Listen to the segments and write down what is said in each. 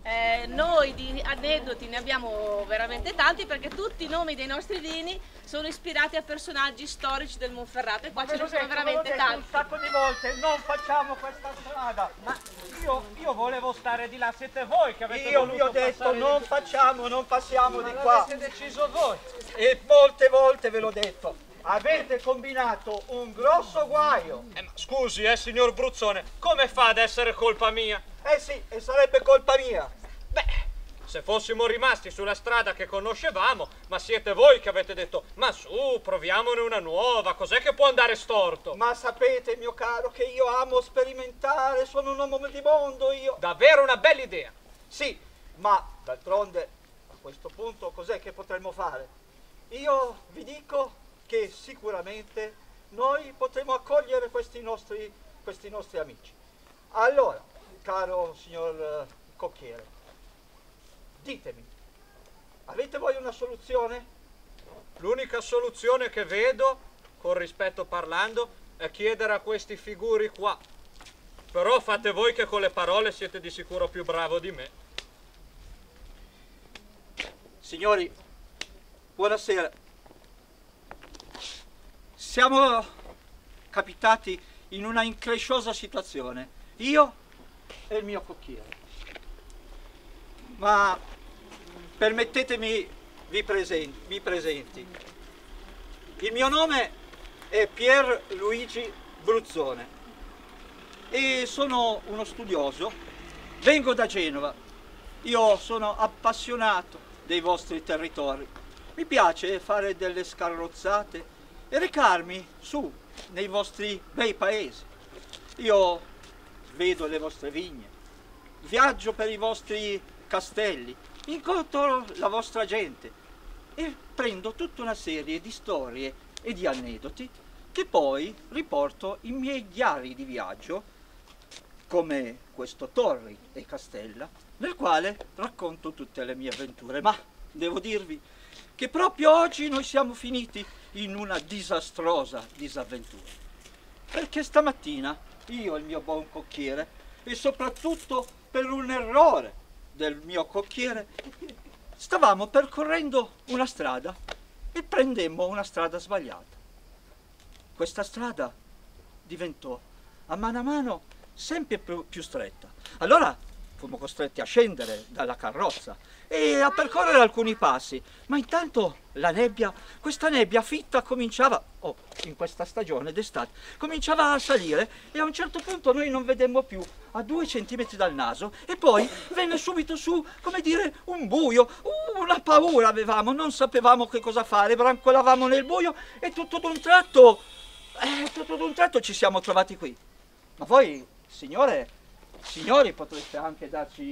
Noi di aneddoti ne abbiamo veramente tanti, perché tutti i nomi dei nostri vini sono ispirati a personaggi storici del Monferrato, e qua ce ne sono veramente tanti. Un sacco di volte non facciamo questa strada, ma io volevo stare di là, siete voi che avete voluto. Io vi ho detto non facciamo, non passiamo di qua. L'avete deciso voi. E molte volte ve l'ho detto. Avete combinato un grosso guaio. Ma scusi, signor Bruzzone, come fa ad essere colpa mia? Sì, e sarebbe colpa mia. Beh, se fossimo rimasti sulla strada che conoscevamo, ma siete voi che avete detto, ma su, proviamone una nuova, cos'è che può andare storto? Ma sapete, mio caro, che io amo sperimentare, sono un uomo di mondo, io. Davvero una bella idea. Sì, ma d'altronde, a questo punto, cos'è che potremmo fare? Io vi dico che sicuramente noi potremo accogliere questi nostri amici. Allora, caro signor cocchiere, ditemi, avete voi una soluzione? L'unica soluzione che vedo, con rispetto parlando, è chiedere a questi figuri qua. Però fate voi che con le parole siete di sicuro più bravo di me. Signori, buonasera. Siamo capitati in una incresciosa situazione, io e il mio cocchiere. Ma permettetemi vi presenti. Il mio nome è Pier Luigi Bruzzone e sono uno studioso. Vengo da Genova. Io sono appassionato dei vostri territori. Mi piace fare delle scarrozzate e recarmi su nei vostri bei paesi. Io vedo le vostre vigne, viaggio per i vostri castelli, incontro la vostra gente e prendo tutta una serie di storie e di aneddoti che poi riporto in miei diari di viaggio, come questo Torri e Castella, nel quale racconto tutte le mie avventure. Ma devo dirvi che proprio oggi noi siamo finiti in una disastrosa disavventura, perché stamattina io e il mio buon cocchiere, e soprattutto per un errore del mio cocchiere, stavamo percorrendo una strada e prendemmo una strada sbagliata. Questa strada diventò a mano sempre più stretta. Allora fummo costretti a scendere dalla carrozza e a percorrere alcuni passi, ma intanto la nebbia, questa nebbia fitta cominciava, in questa stagione d'estate, cominciava a salire e a un certo punto noi non vedemmo più a 2 centimetri dal naso e poi venne subito su, come dire, un buio, una paura avevamo, non sapevamo che cosa fare, brancolavamo nel buio e tutto d'un tratto ci siamo trovati qui. Ma voi, signori, potreste anche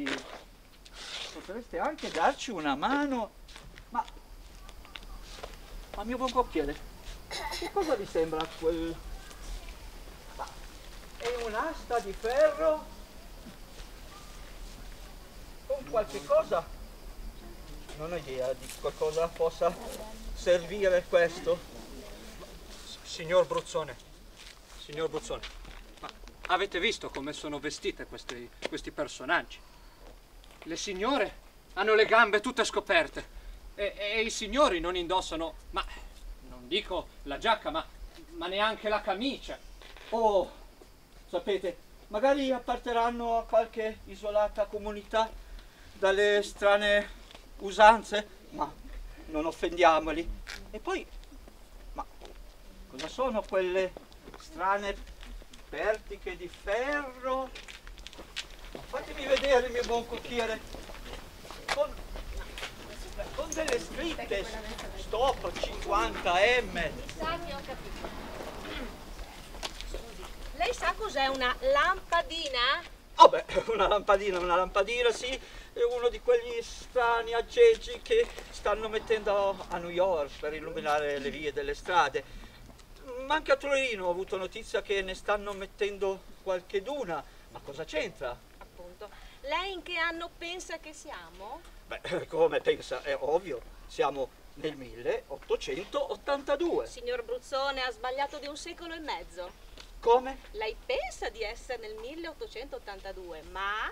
darci una mano. Ma mio buon cocchiere, che cosa vi sembra quel... Ma è un'asta di ferro con qualche cosa? Non ho idea di cosa possa servire questo. Signor Bruzzone, ma avete visto come sono vestite questi personaggi? Le signore hanno le gambe tutte scoperte e i signori non indossano, ma non dico la giacca, ma neanche la camicia. Oh, sapete, magari apparterranno a qualche isolata comunità dalle strane usanze, ma non offendiamoli. E poi, ma cosa sono quelle strane pertiche di ferro? Fatemi vedere, mio buon cocchiere, con delle scritte stop 50M. Mi sa che ho capito. Lei sa cos'è una lampadina? Oh beh, una lampadina sì, è uno di quegli strani aggeggi che stanno mettendo a New York per illuminare le vie delle strade. Ma anche a Torino ho avuto notizia che ne stanno mettendo qualcheduna. Ma cosa c'entra? Appunto. Lei in che anno pensa che siamo? Beh, come pensa? È ovvio, siamo nel 1882. Signor Bruzzone, ha sbagliato di 1 secolo e mezzo. Come? Lei pensa di essere nel 1882, ma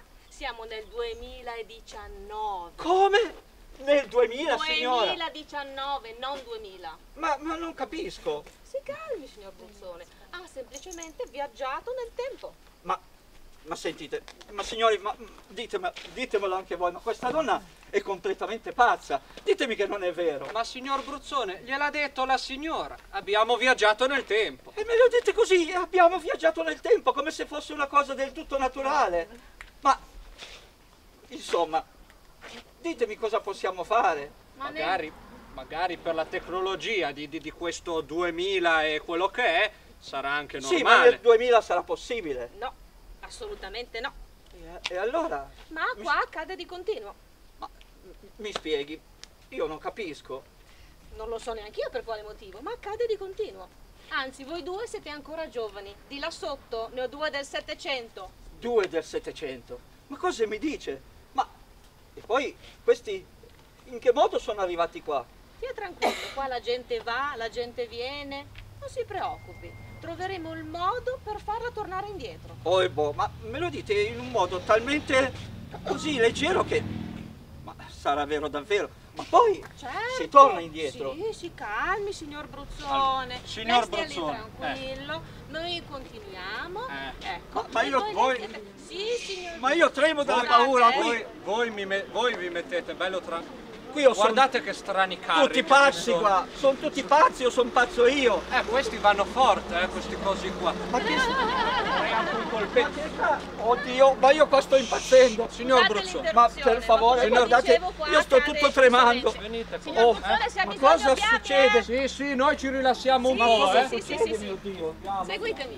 siamo nel 2019. Come? Nel 2000, signora? 2019, non 2000. Ma non capisco. Si calmi, signor Bruzzone. Ha semplicemente viaggiato nel tempo. Ma sentite, ma signori, ditemelo anche voi, ma questa donna è completamente pazza. Ditemi che non è vero. Ma signor Bruzzone, gliel'ha detto la signora. Abbiamo viaggiato nel tempo. E me lo dite così, abbiamo viaggiato nel tempo, come se fosse una cosa del tutto naturale. Ma, insomma, ditemi cosa possiamo fare. Magari per la tecnologia di questo 2000 e quello che è, sarà anche normale. Sì, ma nel 2000 sarà possibile. No, assolutamente no. E allora? Ma qua accade di continuo. Ma mi spieghi, io non capisco. Non lo so neanche io per quale motivo, ma accade di continuo. Anzi, voi due siete ancora giovani. Di là sotto ne ho 2 del 700. 2 del 700? Ma cosa mi dice? Ma, e poi questi in che modo sono arrivati qua? Stia tranquillo, qua la gente va, la gente viene. Non si preoccupi. Troveremo il modo per farla tornare indietro. Oh, boh, ma me lo dite in un modo talmente così leggero che... Ma sarà vero davvero? Ma poi Certo, si torna indietro? Sì, si calmi, signor Bruzzone. Signor Lei stia Bruzzone, lì tranquillo. Noi continuiamo. Ecco. Ma io... e voi... mettete- Sì, signor Ma io tremo dalla Guardate, paura qui. Voi vi mettete bello tranquillo. Qui io sono Guardate che strani carri. tutti che pazzi ci sono. qua. Sono tutti pazzi o sono pazzo io? Questi vanno forte, questi cosi qua. Ma che... anche un colpetto. Oddio, ma io qua sto impazzendo. Signor Scusate Bruzzone. Ma l'interruzione, per favore, come guardate, dicevo, qua io sto accade tutto tremando. giustamente. Venite qua. Signor Bruzzone, se ha ma bisogno cosa abbiate, succede? Sì, noi ci rilassiamo un Sì, po', sì, sì, sì, sì. Mio Dio. Seguitemi.